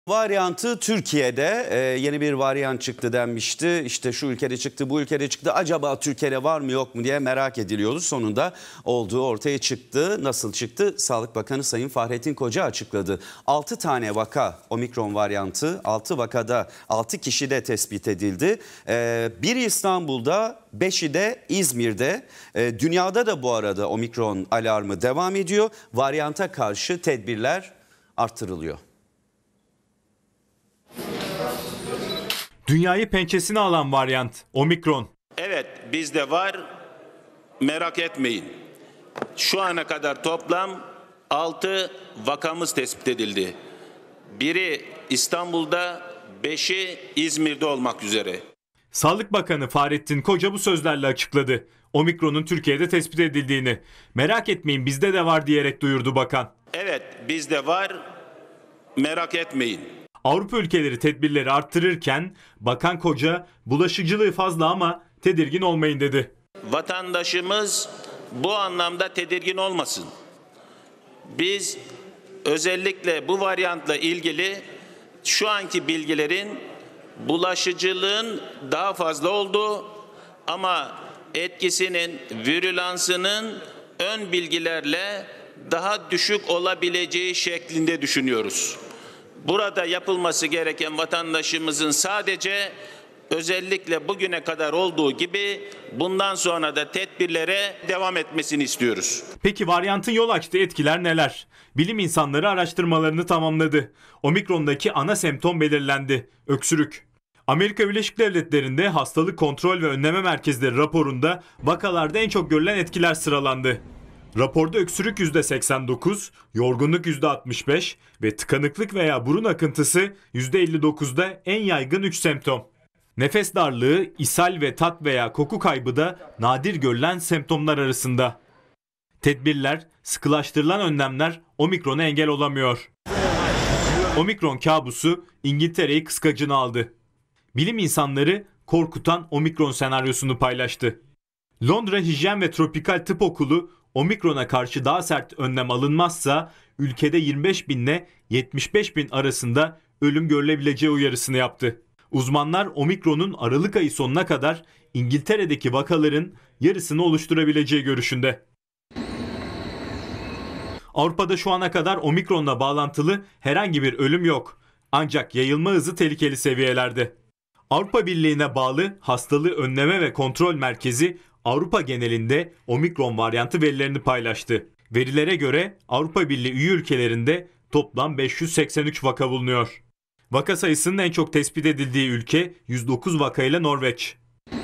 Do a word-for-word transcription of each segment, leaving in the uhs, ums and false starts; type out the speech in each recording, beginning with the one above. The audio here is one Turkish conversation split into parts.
Varyantı Türkiye'de e, yeni bir varyant çıktı denmişti. İşte şu ülkede çıktı, bu ülkede çıktı. Acaba Türkiye'de var mı yok mu diye merak ediliyordu. Sonunda olduğu ortaya çıktı. Nasıl çıktı? Sağlık Bakanı Sayın Fahrettin Koca açıkladı. altı tane vaka omikron varyantı, altı vakada altı kişide tespit edildi. E, biri İstanbul'da, beşi de İzmir'de. E, dünyada da bu arada omikron alarmı devam ediyor. Varyanta karşı tedbirler artırılıyor. Dünyayı pençesine alan varyant omikron. Evet, bizde var, merak etmeyin. Şu ana kadar toplam altı vakamız tespit edildi. Biri İstanbul'da, beşi İzmir'de olmak üzere. Sağlık Bakanı Fahrettin Koca bu sözlerle açıkladı. Omikronun Türkiye'de tespit edildiğini. Merak etmeyin, bizde de var diyerek duyurdu bakan. Evet, bizde var, merak etmeyin. Avrupa ülkeleri tedbirleri arttırırken Bakan Koca bulaşıcılığı fazla ama tedirgin olmayın dedi. Vatandaşımız bu anlamda tedirgin olmasın. Biz özellikle bu varyantla ilgili şu anki bilgilerin bulaşıcılığın daha fazla olduğu ama etkisinin, virülansının ön bilgilerle daha düşük olabileceği şeklinde düşünüyoruz. Burada yapılması gereken vatandaşımızın sadece özellikle bugüne kadar olduğu gibi bundan sonra da tedbirlere devam etmesini istiyoruz. Peki varyantın yol açtığı etkiler neler? Bilim insanları araştırmalarını tamamladı. Omikrondaki ana semptom belirlendi. Öksürük. Amerika Birleşik Devletleri'nde Hastalık Kontrol ve Önleme Merkezleri raporunda vakalarda en çok görülen etkiler sıralandı. Raporda öksürük yüzde seksen dokuz, yorgunluk yüzde altmış beş ve tıkanıklık veya burun akıntısı yüzde elli dokuzda en yaygın üç semptom. Nefes darlığı, ishal ve tat veya koku kaybı da nadir görülen semptomlar arasında. Tedbirler, sıkılaştırılan önlemler omikrona engel olamıyor. Omikron kabusu İngiltere'yi kıskacına aldı. Bilim insanları korkutan omikron senaryosunu paylaştı. Londra Hijyen ve Tropikal Tıp Okulu omikrona karşı daha sert önlem alınmazsa ülkede yirmi beş bin ile yetmiş beş bin arasında ölüm görülebileceği uyarısını yaptı. Uzmanlar omikronun Aralık ayı sonuna kadar İngiltere'deki vakaların yarısını oluşturabileceği görüşünde. Avrupa'da şu ana kadar omikronla bağlantılı herhangi bir ölüm yok. Ancak yayılma hızı tehlikeli seviyelerde. Avrupa Birliği'ne bağlı Hastalığı Önleme ve Kontrol Merkezi Avrupa genelinde omikron varyantı verilerini paylaştı. Verilere göre Avrupa Birliği üye ülkelerinde toplam beş yüz seksen üç vaka bulunuyor. Vaka sayısının en çok tespit edildiği ülke yüz dokuz vakayla Norveç.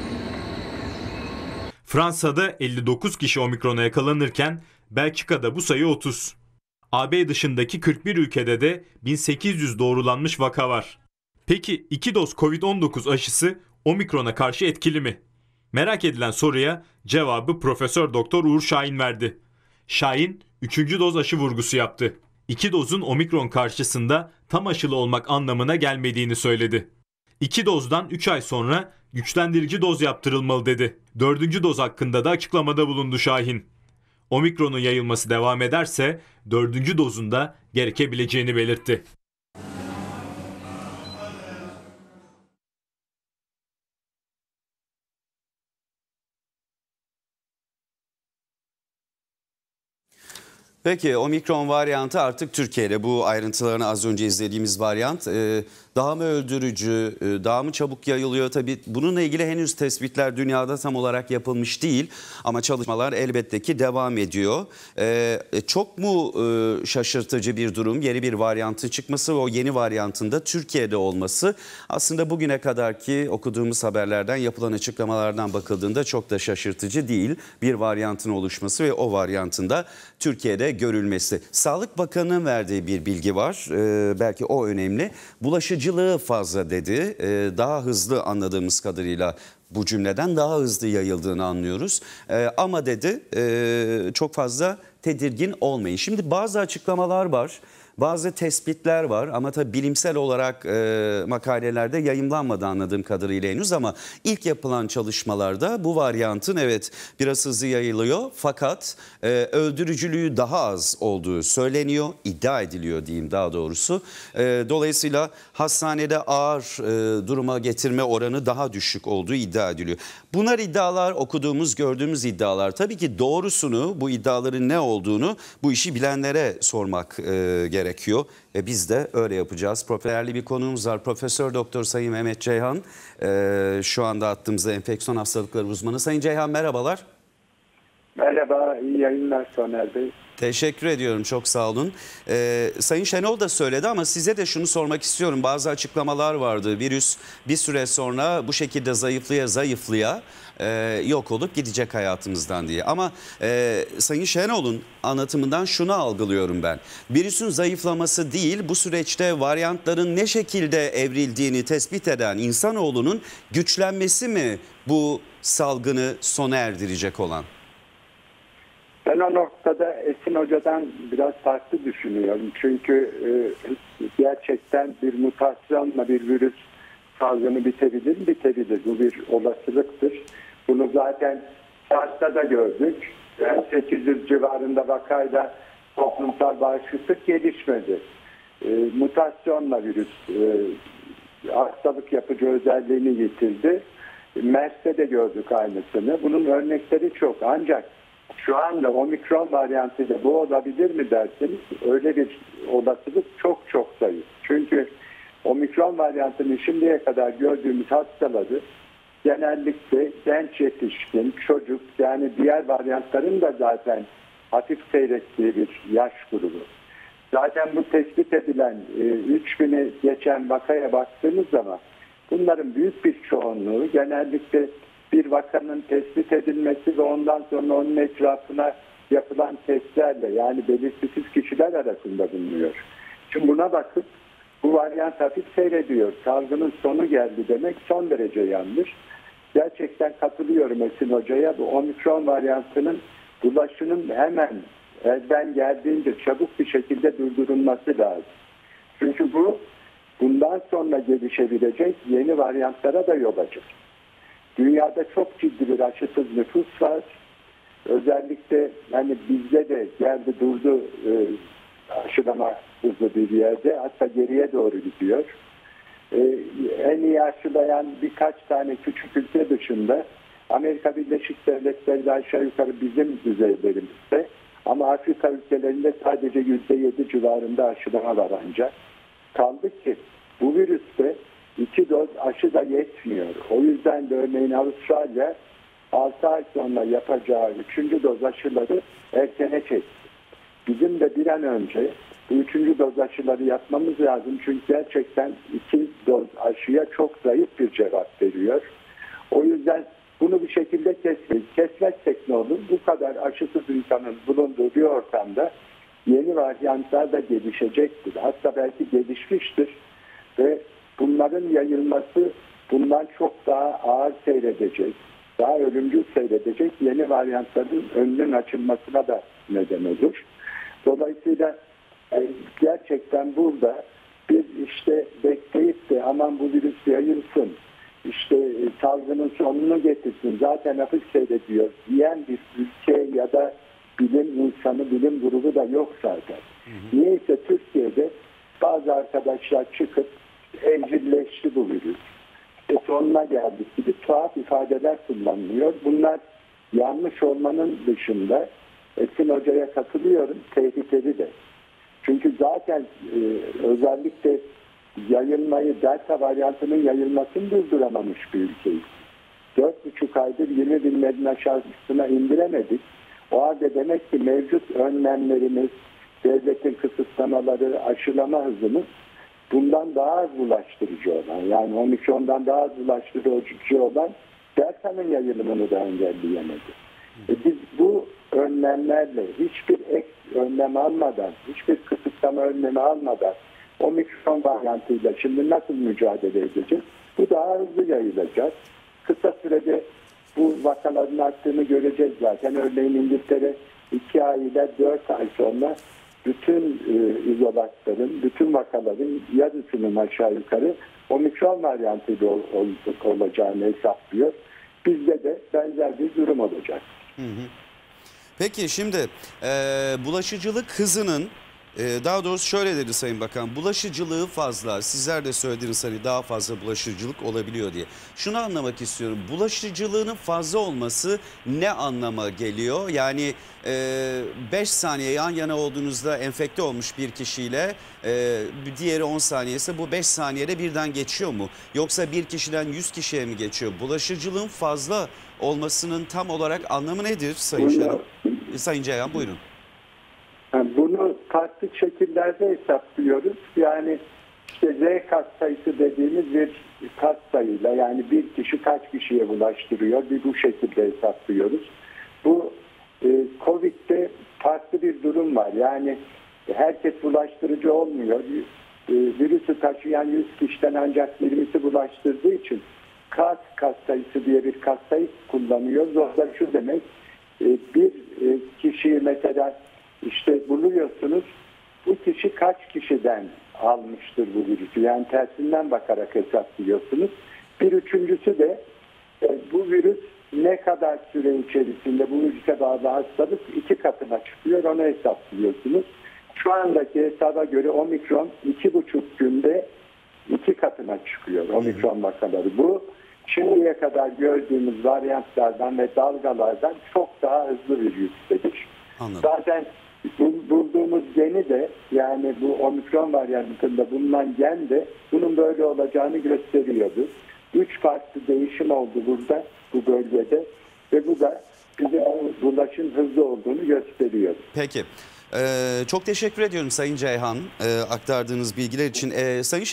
Fransa'da elli dokuz kişi omikrona yakalanırken Belçika'da bu sayı otuz. A B dışındaki kırk bir ülkede de bin sekiz yüz doğrulanmış vaka var. Peki iki doz kovid on dokuz aşısı omikrona karşı etkili mi? Merak edilen soruya cevabı Profesör Doktor Uğur Şahin verdi. Şahin üçüncü doz aşı vurgusu yaptı. İki dozun omikron karşısında tam aşılı olmak anlamına gelmediğini söyledi. İki dozdan üç ay sonra güçlendirici doz yaptırılmalı dedi. Dördüncü doz hakkında da açıklamada bulundu Şahin. Omikronun yayılması devam ederse dördüncü dozunda gerekebileceğini belirtti. Peki omikron varyantı artık Türkiye'de, bu ayrıntılarını az önce izlediğimiz varyant e, daha mı öldürücü, e, daha mı çabuk yayılıyor? Tabii bununla ilgili henüz tespitler dünyada tam olarak yapılmış değil ama çalışmalar elbette ki devam ediyor. E, çok mu e, şaşırtıcı bir durum yeni bir varyantın çıkması ve o yeni varyantın da Türkiye'de olması? Aslında bugüne kadarki okuduğumuz haberlerden, yapılan açıklamalardan bakıldığında çok da şaşırtıcı değil. Bir varyantın oluşması ve o varyantın da Türkiye'de görülmesi. Sağlık Bakanı'nın verdiği bir bilgi var. Ee, belki o önemli. Bulaşıcılığı fazla dedi. Ee, daha hızlı, anladığımız kadarıyla bu cümleden daha hızlı yayıldığını anlıyoruz. Ee, ama dedi e, çok fazla tedirgin olmayın. Şimdi bazı açıklamalar var. bazı tespitler var ama tabii bilimsel olarak e, makalelerde yayımlanmadı anladığım kadarıyla henüz, ama ilk yapılan çalışmalarda bu varyantın evet biraz hızlı yayılıyor fakat e, öldürücülüğü daha az olduğu söyleniyor, iddia ediliyor diyeyim daha doğrusu. E, dolayısıyla hastanede ağır e, duruma getirme oranı daha düşük olduğu iddia ediliyor. Bunlar iddialar, okuduğumuz, gördüğümüz iddialar. Tabii ki doğrusunu, bu iddiaların ne olduğunu bu işi bilenlere sormak e, gerekiyor. Ve biz de öyle yapacağız. Profesörlü bir konuğumuz var. Profesör Doktor Sayın Mehmet Ceyhan. E, şu anda attığımızda enfeksiyon hastalıkları uzmanı. Sayın Ceyhan merhabalar. Merhaba, iyi yayınlar Soner Bey. Teşekkür ediyorum, çok sağ olun. Ee, Sayın Şenol da söyledi ama size de şunu sormak istiyorum. Bazı açıklamalar vardı. Virüs bir süre sonra bu şekilde zayıflaya zayıflaya e, yok olup gidecek hayatımızdan diye. Ama e, Sayın Şenol'un anlatımından şunu algılıyorum ben. Virüsün zayıflaması değil, bu süreçte varyantların ne şekilde evrildiğini tespit eden insanoğlunun güçlenmesi mi bu salgını sona erdirecek olan? Ben o noktada Esin Hoca'dan biraz farklı düşünüyorum. Çünkü e, gerçekten bir mutasyonla bir virüs salgını bitebilir mi? Bitebilir. Bu bir olasılıktır. Bunu zaten SARS'ta da gördük. Yani sekiz yüz civarında vakayla toplumsal bağışıklık gelişmedi. E, mutasyonla virüs e, hastalık yapıcı özelliğini yitirdi. MERS'te de gördük aynısını. Bunun örnekleri çok. Ancak şu anda omikron varyantıyla bu olabilir mi derseniz öyle bir olasılık çok çok zayıf. Çünkü omikron varyantının şimdiye kadar gördüğümüz hastaları genellikle genç yetişkin, çocuk, yani diğer varyantların da zaten hafif seyrettiği bir yaş grubu. Zaten bu tespit edilen üç bini geçen vakaya baktığımız zaman bunların büyük bir çoğunluğu genellikle bir vakanın tespit edilmesi ve ondan sonra onun etrafına yapılan testlerle, yani belirtisiz kişiler arasında bulunuyor. Şimdi buna bakıp bu varyant hafif seyrediyor, salgının sonu geldi demek son derece yanlış. Gerçekten katılıyorum Esin Hoca'ya, bu omikron varyantının bulaşının hemen elden geldiğince çabuk bir şekilde durdurulması lazım. Çünkü bu bundan sonra gelişebilecek yeni varyantlara da yol açacak. Dünyada çok ciddi bir aşısız nüfus var. Özellikle hani bizde de geldi durdu e, aşılama hızlı bir yerde. Hatta geriye doğru gidiyor. E, en iyi aşılayan birkaç tane küçük ülke dışında Amerika Birleşik Devletleri de aşağı yukarı bizim düzeylerimizde. Ama Afrika ülkelerinde sadece yüzde yedi civarında aşılama var ancak. Kaldı ki bu virüste İki doz aşı da yetmiyor. O yüzden de örneğin Avustralya altı ay sonra yapacağı üçüncü doz aşıları erkene çekti. Bizim de bir an önce bu üçüncü doz aşıları yapmamız lazım. Çünkü gerçekten iki doz aşıya çok zayıf bir cevap veriyor. O yüzden bunu bir şekilde kesmek. Kesmezsek ne olur? Bu kadar aşısız insanın bulunduğu bir ortamda yeni varyantlar da gelişecektir. Hatta belki gelişmiştir ve bunların yayılması bundan çok daha ağır seyredecek, daha ölümcül seyredecek yeni varyantların önünün açılmasına da neden olur. Dolayısıyla gerçekten burada bir işte bekleyip de aman bu virüs yayılsın, işte salgının sonunu getirsin, zaten hafif seyrediyor diyen bir ülke ya da bilim insanı, bilim grubu da yok zaten. Hı hı. Niyeyse Türkiye'de bazı arkadaşlar çıkıp evcilleşti bu virüs. İşte sonuna geldik gibi tuhaf ifadeler kullanılıyor. Bunlar yanlış olmanın dışında Esin Hoca'ya katılıyorum, tehlikeli de. Çünkü zaten e, özellikle yayılmayı, delta varyantının yayılmasını durduramamış bir ülkeyiz. Dört buçuk aydır yirmi binlerin aşağısına indiremedik. O halde demek ki mevcut önlemlerimiz, devletin kısıtlamaları, aşılama hızımız bundan daha az bulaştırıcı olan, yani omikrondan daha az bulaştırıcı olan delta'nın yayılımını da engelleyemedi. E biz bu önlemlerle hiçbir ek önlem almadan, hiçbir kısıtlama önlemi almadan omikron varyantıyla şimdi nasıl mücadele edeceğiz? Bu daha hızlı yayılacak. Kısa sürede bu vakaların arttığını göreceğiz zaten. Örneğin İngiltere iki ay ile dört ay sonra bütün e, izolatların, bütün vakaların yarısının aşağı yukarı omikron varyantıyla ol, ol, olacağını hesaplıyor. Bizde de benzer bir durum olacak. Hı hı. Peki şimdi e, bulaşıcılık hızının e, daha doğrusu şöyle dedi Sayın Bakan, bulaşıcılığı fazla, sizler de söylediğiniz hani daha fazla bulaşıcılık olabiliyor diye. Şunu anlamak istiyorum, bulaşıcılığının fazla olması ne anlama geliyor? Yani beş saniye yan yana olduğunuzda enfekte olmuş bir kişiyle e, diğeri on saniye ise bu beş saniyede birden geçiyor mu? Yoksa bir kişiden yüz kişiye mi geçiyor? Bulaşıcılığın fazla olmasının tam olarak anlamı nedir Sayın Şahin? Sayın Ceyhan buyurun. Yani bunu farklı şekillerde hesaplıyoruz. Yani işte Z katsayısı dediğimiz bir katsayıyla, yani bir kişi kaç kişiye bulaştırıyor, bir bu şekilde hesaplıyoruz. Bu e, Covid'de farklı bir durum var. Yani herkes bulaştırıcı olmuyor. E, virüsü taşıyan yüz kişiden ancak yirmisi bulaştırdığı için kat katsayısı diye bir katsayı kullanıyoruz. O da şu demek, e, bir e, kişiyi mesela işte buluyorsunuz, bu kişi kaç kişiden almıştır bu virüsü? Yani tersinden bakarak hesaplıyorsunuz. Bir üçüncüsü de e, bu virüs ne kadar süre içerisinde bu virüse bağlı hastalık iki katına çıkıyor, onu hesaplıyorsunuz. Şu andaki hesaba göre omikron iki buçuk günde iki katına çıkıyor omikron vakaları. Bu şimdiye kadar gördüğümüz varyantlardan ve dalgalardan çok daha hızlı bir yükseliş. Anladım. Zaten bulduğumuz geni de, yani bu omikron varyantında bulunan gen de bunun böyle olacağını gösteriyordu. Üç farklı değişim oldu burada, bu bölgede ve bu da bize bulaşın hızlı olduğunu gösteriyor. Peki. Ee, çok teşekkür ediyorum Sayın Ceyhan e, aktardığınız bilgiler için. E, Sayın